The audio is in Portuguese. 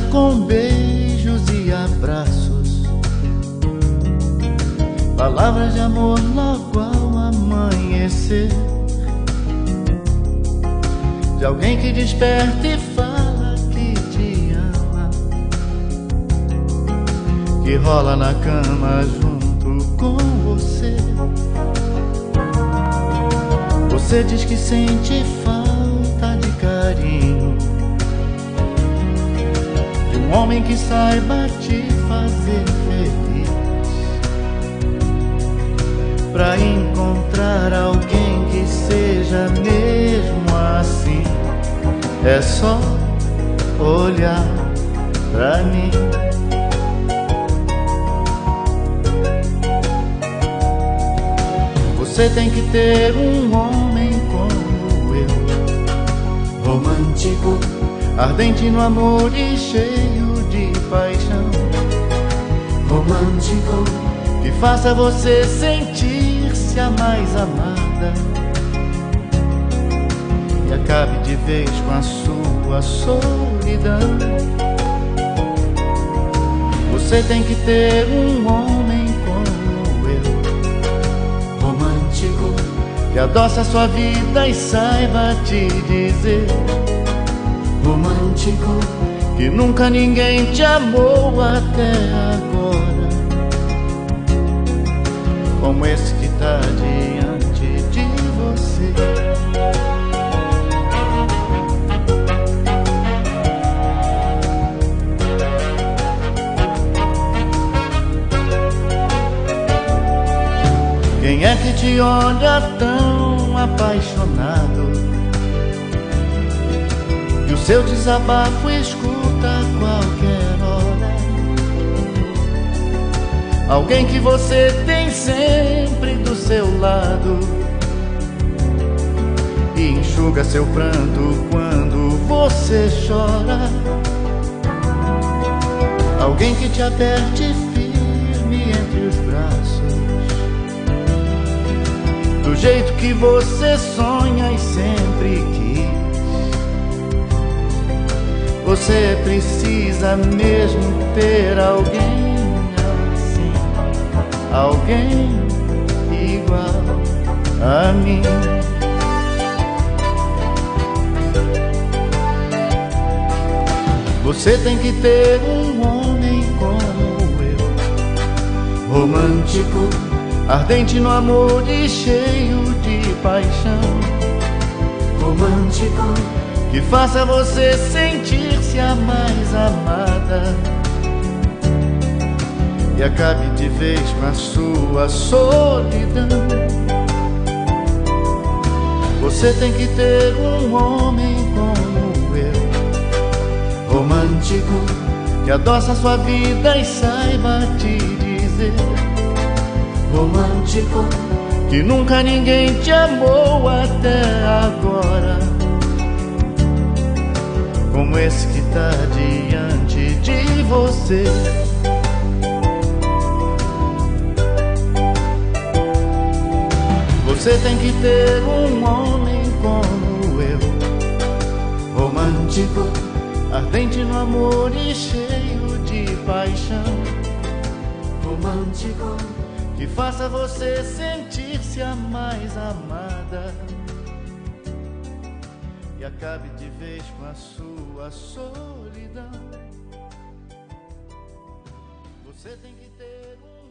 com beijos e abraços, palavras de amor logo ao amanhecer, de alguém que desperta e fala que te ama, que rola na cama junto com você. Você diz que sente falta de carinho, de um homem que saiba te fazer feliz. Pra encontrar alguém que seja mesmo assim, é só olhar pra mim. Você tem que ter um homem como eu, romântico, ardente no amor e cheio de paixão. Romântico, que faça você sentir-se a mais amada e acabe de vez com a sua solidão. Você tem que ter um homem como eu, romântico, que adoça a sua vida e saiba te dizer. Romântico, que nunca ninguém te amou até agora, como esse que tá diante de você. Quem é que te olha tão apaixonado e o seu desabafo escuta a qualquer hora? Alguém que você tem sempre do seu lado e enxuga seu pranto quando você chora. Alguém que te aperte firme entre os braços, do jeito que você sonha e sempre quis. Você precisa mesmo ter alguém assim, alguém igual a mim. Você tem que ter um homem como eu, romântico, ardente no amor e cheio de paixão. Romântico, que faça você sentir-se a mais amada e acabe de vez com a sua solidão. Você tem que ter um homem como eu, romântico, que adoça a sua vida e saiba te dizer. Romântico, que nunca ninguém te amou até agora, como esse que tá diante de você. Você tem que ter um homem como eu, romântico, ardente no amor e cheio de paixão. Romântico, que faça você sentir-se a mais amada e acabe de vez com a sua solidão. Você tem que ter um